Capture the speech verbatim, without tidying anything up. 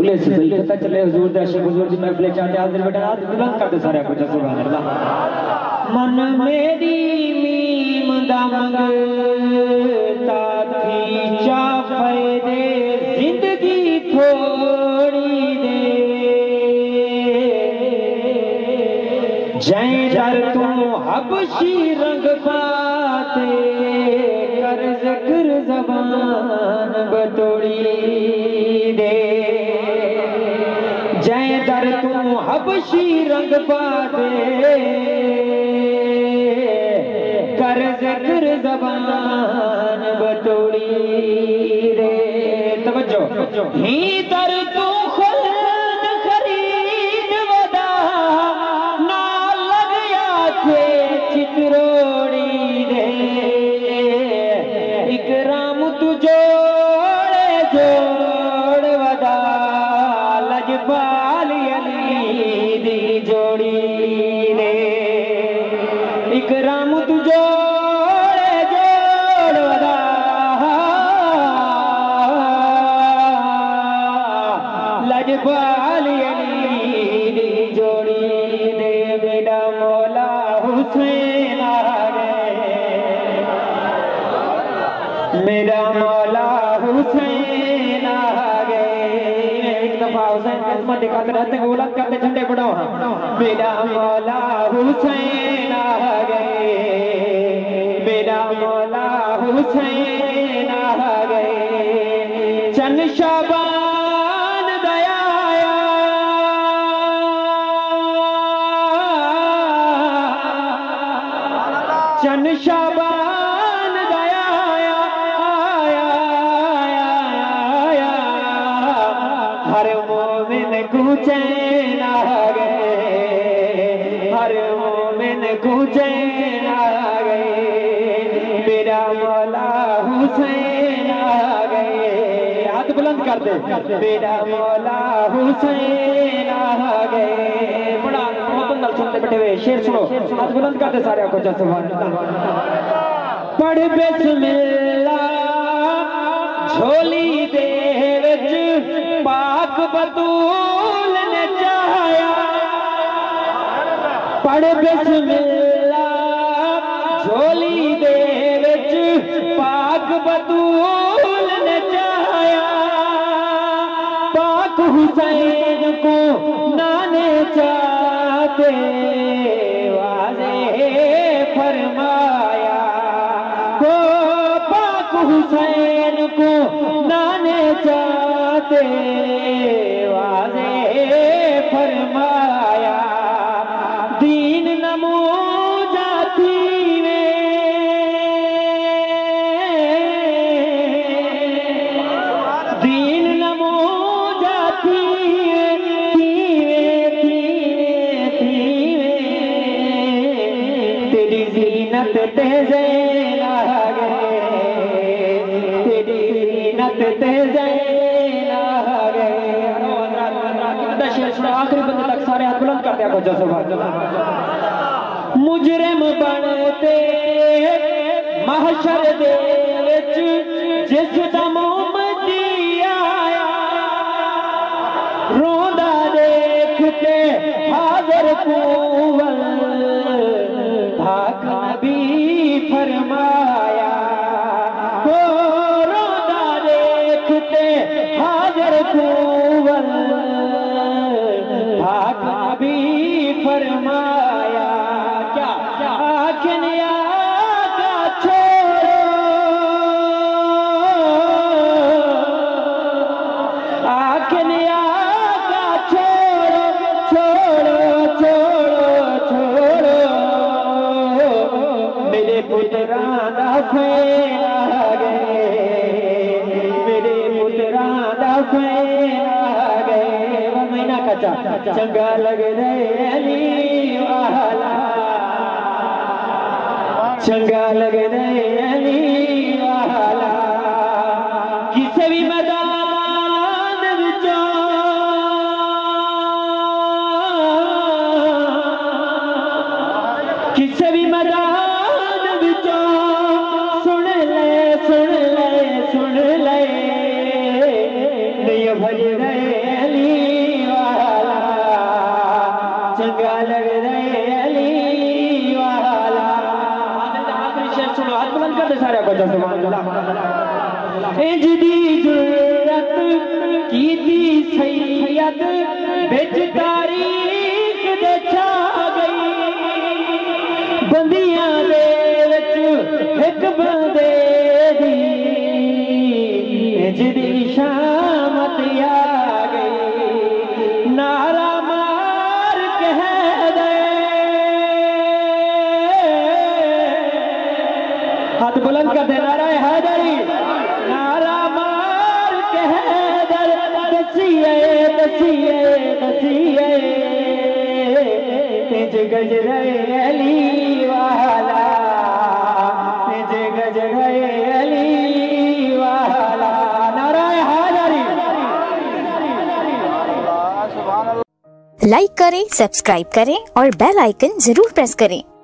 बोले सही पता चले हुजूर दे आशिक हुजूर दी महफिल चाहते हाजिर बेटा हाथ बुलंद करते सारे कुछ सुभान अल्लाह। मन मेरी मीम दा मंगता थी चा फायदे जिंदगी थोड़ी दे जै डर तू हबशी रंग पाते कर जिक्र ज़बान बतोड़ी दे जै दर तू हबशी रंग पाते कर जिक्र ज़बान बतोड़ी दे। तवज्जो ही दर तू खुद खरीद वदा ना लग या थे चित्रोड़ी दे इकराम तू जोड़े जोड़ वदा लजपाल अली दी जोड़ी दे इकराम तू जोड़े जोड़ वदा लजपाल अली दी जोड़ी दे। बेटा मौला हुसैन आ गए मेरा मौला हुसैन आ गए। एक दफा हुसैन किस्मत दिखाते रहते बुलंद करते झंडे बढ़ाओ। मेरा मौला हुसैन आ गए मेरा मौला हुसैन आ गए। चन शाबान दयाया चन शाबान दयाया आया आया हर मोमिन को चैन आ गए हर मोमिन को चैन आ गए। मेरा मौला हुसैन आ गए हाथ बुलंद कर दे मेरा मौला हुसैन आ गए। बड़ा मोहब्बत सुनते बैठे हुए शेर सुनो हाथ बुलंद कर दे सारे को सुभान अल्लाह। पढ़ बिस्मिल्लाह झोली दे विच पाक बतूल ने चाया पढ़ बिस्मिल्लाह झोली दे विच पाक बतूल ने चाया पाक हुसैन को नाने चाहते वाज़े फरमाया हो पाक हुसैन को नाने चाहते वाज़े फरमाया दीन नमो जाती में दीन नमो जाती तेरी जीनत ते ज़ैन आ गए तेरी जीनत ते ज़ैन आ गए। आखिरी बंदे तक सारे हाथ बुलंद कर दिया कुछ सुभान अल्लाह। मुजरिम बनते महशर दे विच जिस दम उम्मती आया रोंदा देखते हाज़िर कुवल भाग नबी फरमाया हो रोंदा देखते हाज़िर कुवल भाग नबी फरमाया क्या आखिन आका छोड़ो आखिन आका छोड़ो छोड़ो छोड़ो छोड़ो मेरे पुत्रा दा फैन आ गए मेरे पुत्रा दा फैन आ गए। महीना कच्चा चंगा लग रहे अली वाला चंगा लग रहे अली वाला किसी भी मैदान विचों किसी भी मैदान विचों सुन ले सुन ले सुन ले नहीं भज रहे अली कुछ सुभान अल्लाह। इंज दी जुर्रत कीती सैयद बिच तारीख दे छा गई, बंदियां दे विच एक बंदे दी इंज दी शामत आ गई। नारा मार कह दे, हाथ बुलंद कर दे, नारा हैदरी, नारा मार कह दे, दसिए दसिए दसिए इंज गजरे अली वाला, इंज गजरे अली वाला, नारा हैदरी। लाइक करें, सब्सक्राइब करें और बेल आइकन जरूर प्रेस करें।